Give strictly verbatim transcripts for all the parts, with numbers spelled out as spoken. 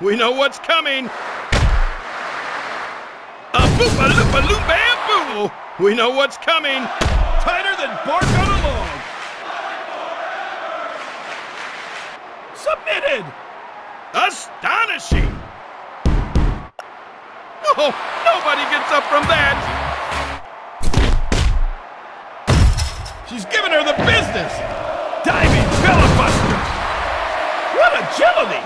We know what's coming. A boop-a-loop-a-loop-bam-boo. We know what's coming. Tighter than bark on a log. Submitted. Astonishing. Oh, nobody gets up from that. She's giving her the business. Diving filibuster. What agility.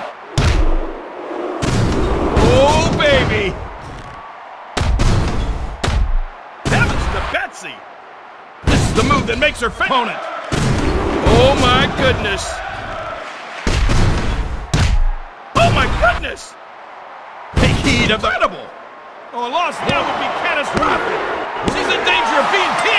Oh, baby. Heavens to Betsy. This is the move that makes her opponent. Oh, my goodness. Oh, my goodness. Take heed of the... Incredible. Oh, a loss now would be catastrophic. She's in danger of being pinned.